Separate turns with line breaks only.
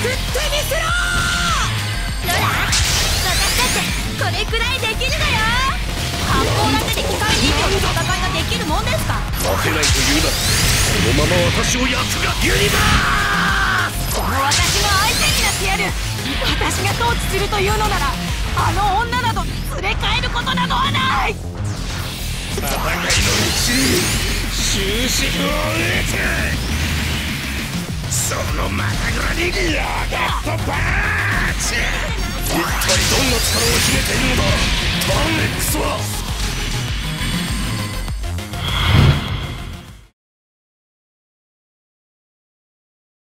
ってみせろ。
どら、私だってこれくらいできるのよ。発砲だけで機械人形の戦いができるもんですか。
負けないと言うならこのまま私を焼くがユニバース。
この私の相手になってやる。私が統治するというのならあの女など連れ帰ることなどはない。
戦いの道に終止符を打つ。そのまたぐらにロケットパンチ。一体どんな力を秘めているのだターン X は。